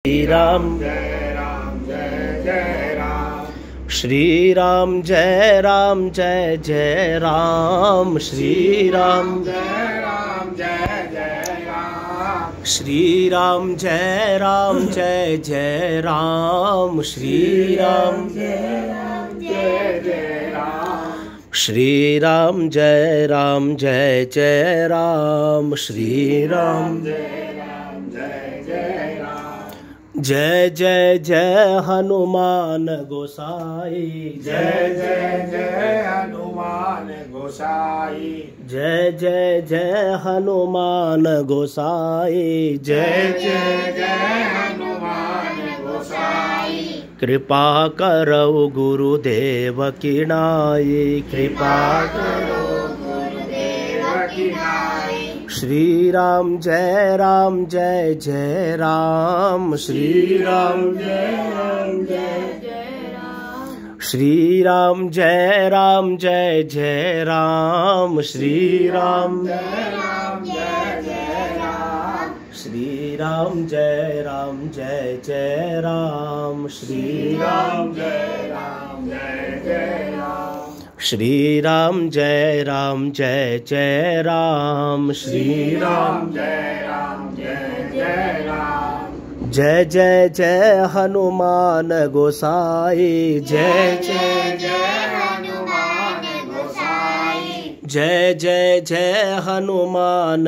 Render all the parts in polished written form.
राम जय राम जय जय राम। श्री राम जय राम जय जय राम। श्री राम जय राम जय जय राम। श्री राम जय राम जय जय राम। श्री राम जय राम जय जय राम। श्री राम जय राम जय जय राम। श्री राम जय राम जय जय राम। जय जय जय हनुमान गोसाई। जय जय जय हनुमान गोसाई। जय जय जय हनुमान गोसाई। जय जय जय हनुमान गोसाई। कृपा करो गुरुदेव की नाई। कृपा करो गुरुदेव की नाई। श्री राम जय राम जय जय राम। श्री राम जय राम जय जय राम। श्री राम जय राम जय जय राम। श्री राम जय राम जय जय राम। श्री राम जय राम जय जय राम। श्री राम जय राम जय जय राम। श्री राम जय राम जय जय राम। श्री राम जय राम जय जय राम। जय जय जय हनुमान गोसाई। जय जय जय हनुमान गोसाई। जय जय जय हनुमान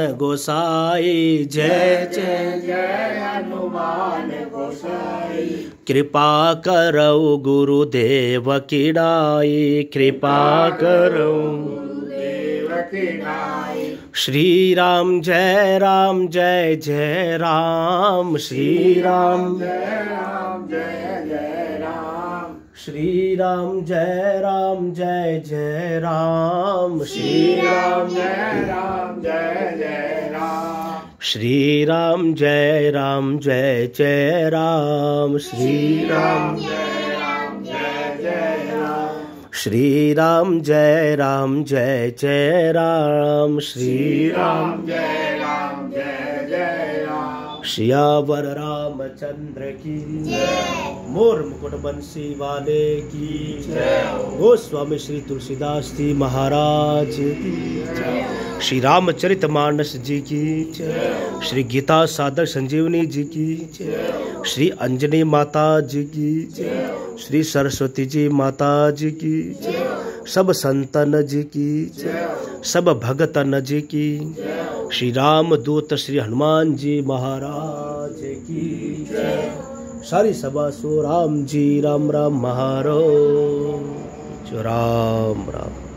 गोसाई। जय जय जय हनुमान गोसाई। कृपा करो गुरुदेव की नाई। कृपा करो गुरुदेव की नाई। श्री राम जय राम जय जय राम। श्री राम जय राम जय जय राम। श्री राम जय राम जय जय राम। श्री राम जय राम जय जय राम। श्री राम जय राम जय जय राम। श्री राम जय राम जय जय राम। श्री राम जय राम जय जय राम। श्री राम जय राम जय जय राम। सियावर रामचंद्र की जय। मोर मुकुट बंसी वाले की जय। गोस्वामी श्री तुलसीदास जी महाराज की जय। श्री रामचरित मानस जी की जय। श्री गीता साधक संजीवनी जी की जय। श्री अंजनी माता जी की जय। श्री सरस्वती जी माता जी की जय। सब संतन जी की जय। सब भगतन जी की जय। श्री राम दूत श्री हनुमान जी महाराज की जय। सारी सभा सो राम जी राम राम महारो। राम राम।